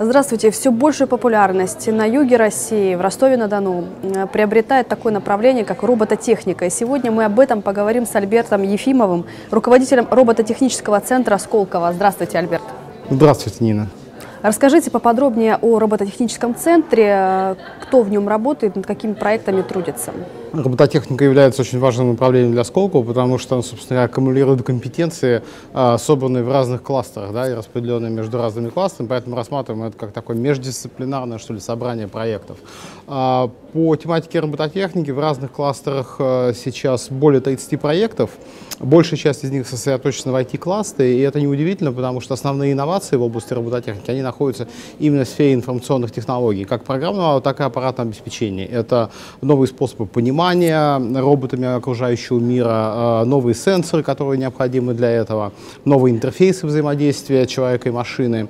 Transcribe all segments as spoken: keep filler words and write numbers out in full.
Здравствуйте. Все большую популярность на юге России, в Ростове-на-Дону, приобретает такое направление, как робототехника. И сегодня мы об этом поговорим с Альбертом Ефимовым, руководителем робототехнического центра Сколково. Здравствуйте, Альберт. Здравствуйте, Нина. Расскажите поподробнее о робототехническом центре, кто в нем работает, над какими проектами трудится. Робототехника является очень важным направлением для Сколково, потому что, собственно, аккумулирует компетенции, собранные в разных кластерах, да, и распределенные между разными кластерами, поэтому рассматриваем это как такое междисциплинарное, что ли, собрание проектов. По тематике робототехники в разных кластерах сейчас более тридцати проектов, большая часть из них сосредоточена в ай ти-кластере, и это неудивительно, потому что основные инновации в области робототехники, они находятся именно в сфере информационных технологий, как программного, так и аппаратного обеспечения. Это новые способы понимания роботами окружающего мира, новые сенсоры, которые необходимы для этого, новые интерфейсы взаимодействия человека и машины,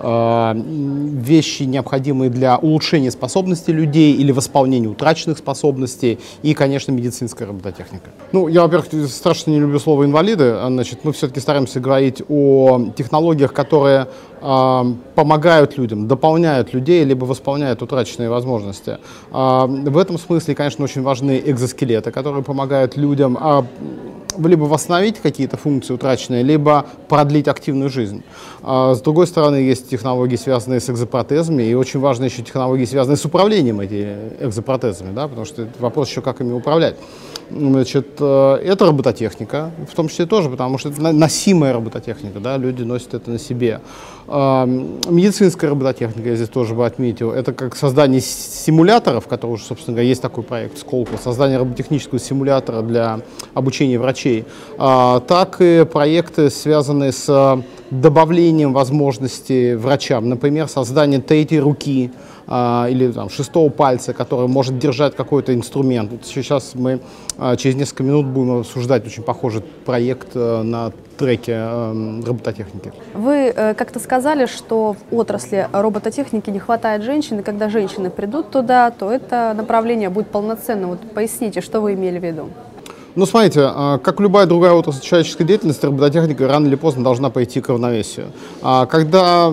вещи, необходимые для улучшения способностей людей или восполнения утраченных способностей, и, конечно, медицинская робототехника. Ну, я, во-первых, страшно не люблю слово «инвалиды», значит, мы все-таки стараемся говорить о технологиях, которые помогают людям, дополняют людей, либо восполняют утраченные возможности. В этом смысле, конечно, очень важны экзоскелеты, которые помогают людям либо восстановить какие-то функции утраченные, либо продлить активную жизнь. С другой стороны, есть технологии, связанные с экзопротезами, и очень важны еще технологии, связанные с управлением этими экзопротезами, да, потому что это вопрос еще, как ими управлять. Значит, это робототехника, в том числе тоже, потому что это носимая робототехника, да, люди носят это на себе. Медицинская робототехника, я здесь тоже бы отметил, это как создание симуляторов, который уже, собственно говоря, есть такой проект Сколково, создание робототехнического симулятора для обучения врачей, так и проекты, связанные с добавлением возможностей врачам, например, создание третьей руки, Uh, или там, шестого пальца, который может держать какой-то инструмент. Вот сейчас мы uh, через несколько минут будем обсуждать очень похожий проект uh, на треке uh, робототехники. Вы uh, как-то сказали, что в отрасли робототехники не хватает женщин, и когда женщины придут туда, то это направление будет полноценным. Вот поясните, что вы имели в виду? Ну, смотрите, как любая другая отрасль человеческой деятельности, робототехника рано или поздно должна пойти к равновесию. Когда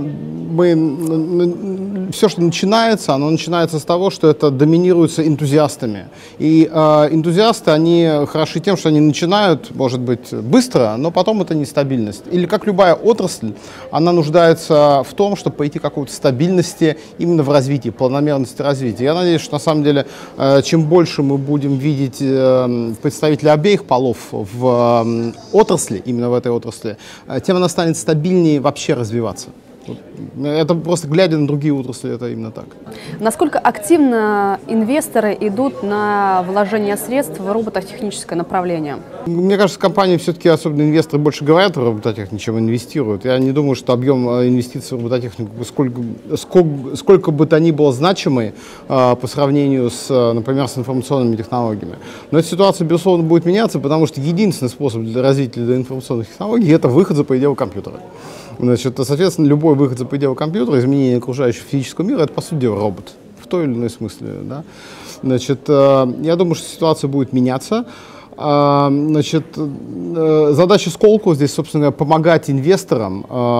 мы, все, что начинается, оно начинается с того, что это доминируется энтузиастами. И энтузиасты, они хороши тем, что они начинают, может быть, быстро, но потом это нестабильность. Или как любая отрасль, она нуждается в том, чтобы пойти к какой-то стабильности именно в развитии, планомерности развития. Я надеюсь, что на самом деле, чем больше мы будем видеть представителей обеих полов в э, отрасли, именно в этой отрасли, э, тем она станет стабильнее вообще развиваться. Это просто глядя на другие отрасли, это именно так. Насколько активно инвесторы идут на вложение средств в робототехническое направление? Мне кажется, компании все-таки, особенно инвесторы, больше говорят о робототехнике, чем инвестируют. Я не думаю, что объем инвестиций в робототехнику сколько, сколько, сколько бы то ни было значимый э, по сравнению с, например, с информационными технологиями. Но эта ситуация, безусловно, будет меняться, потому что единственный способ для развития для информационных технологий – это выход за пределы компьютера. Значит, соответственно, любой выход за пределы компьютера, изменение окружающего физического мира – это, по сути дела, робот, в той или иной смысле. Да? Значит, я думаю, что ситуация будет меняться. Значит, задача Сколково здесь, собственно говоря, помогать инвесторам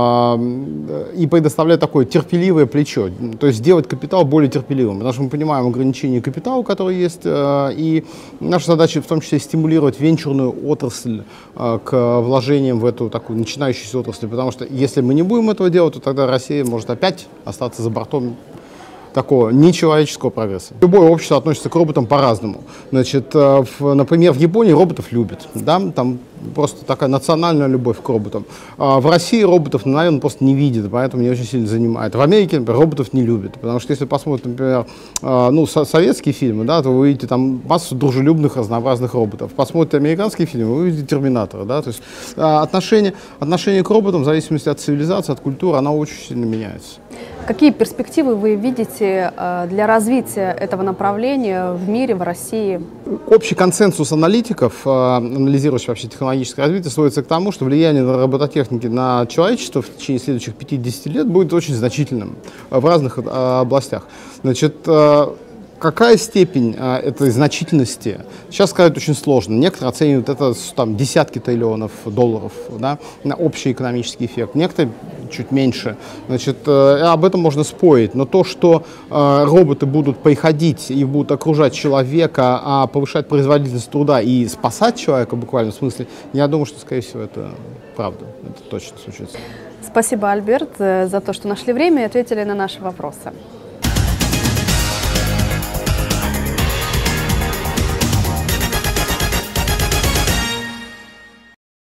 и предоставлять такое терпеливое плечо, то есть сделать капитал более терпеливым, потому что мы понимаем ограничения капитала, которые есть, и наша задача в том числе стимулировать венчурную отрасль к вложениям в эту такую начинающуюся отрасль, потому что если мы не будем этого делать, то тогда Россия может опять остаться за бортом такого нечеловеческого прогресса. Любое общество относится к роботам по-разному. Значит, в, например, в Японии роботов любят, да, там просто такая национальная любовь к роботам. А в России роботов, наверное, просто не видят, поэтому не очень сильно занимает. В Америке, например, роботов не любят, потому что если посмотреть, например, ну, со советские фильмы, да, то вы увидите там массу дружелюбных, разнообразных роботов. Посмотрите американские фильмы, вы увидите Терминатора, да, то есть отношение, отношение к роботам в зависимости от цивилизации, от культуры, оно очень сильно меняется. Какие перспективы вы видите для развития этого направления в мире, в России? Общий консенсус аналитиков, анализирующих вообще технологическое развитие, сводится к тому, что влияние на робототехники на человечество в течение следующих пятидесяти лет будет очень значительным в разных областях. Значит, какая степень а, этой значительности, сейчас сказать очень сложно. Некоторые оценивают это там, десятки триллионов долларов, да, на общий экономический эффект. Некоторые чуть меньше. Значит, э, об этом можно спорить. Но то, что э, роботы будут приходить и будут окружать человека, а повышать производительность труда и спасать человека в буквальном смысле, я думаю, что, скорее всего, это правда. Это точно случится. Спасибо, Альберт, за то, что нашли время и ответили на наши вопросы.